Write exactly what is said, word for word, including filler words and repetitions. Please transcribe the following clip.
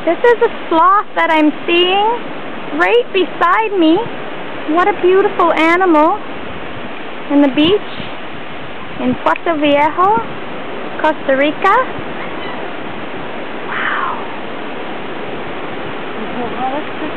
This is a sloth that I'm seeing right beside me. What a beautiful animal. In the beach in Puerto Viejo, Costa Rica. Wow. Well, let's